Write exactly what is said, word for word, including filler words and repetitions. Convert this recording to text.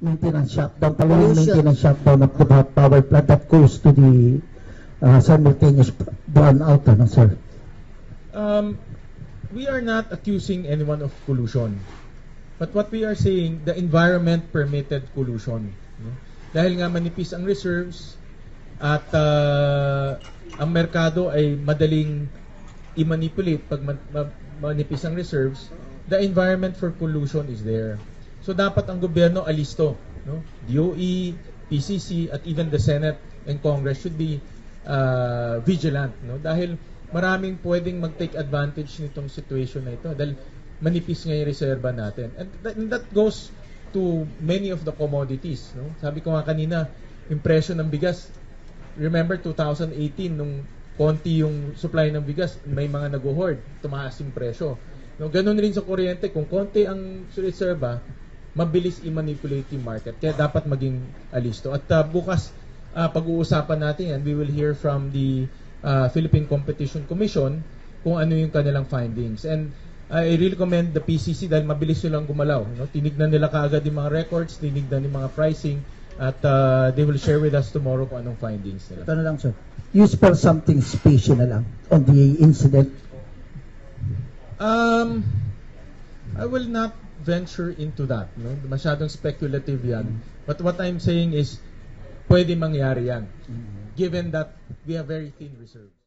maintenance shutdown, following Pollution. maintenance shutdown of the power plant that goes to the uh, simultaneous brownout, ano, sir? Um, we are not accusing anyone of collusion. But what we are saying, the environment permitted collusion. No? Dahil nga manipis ang reserves at uh, ang merkado ay madaling i-manipulate pag man, ma, manipis ang reserves, the environment for collusion is there. So dapat ang gobyerno alisto, no? D O E, P C C at even the Senate and Congress should be uh, vigilant, no? Dahil maraming pwedeng mag-take advantage nitong situation na ito dahil manipis nga yung reserba natin. And that, and that goes to many of the commodities, no? Sabi ko nga kanina, yung presyo ng bigas, remember two thousand eighteen nung konti yung supply ng bigas, may mga nag-hoard, tumaas yung presyo. No, ganun rin sa kuryente, kung konti ang reserba, mabilis i-manipulate yung market. Kaya dapat maging alisto. At uh, bukas, uh, pag-uusapan natin yan, we will hear from the uh, Philippine Competition Commission kung ano yung kanilang findings. And I really commend the P C C dahil mabilis silang gumalaw. No? Tinignan nila kaagad yung mga records, tinignan yung mga pricing, at uh, they will share with us tomorrow kung anong findings nila. Ito na lang, sir. You spell something special na lang on the incident. Um, I will not venture into that. No? Masyadong speculative yan. But what I'm saying is, pwede mangyari yan. Given that we have very thin reserves.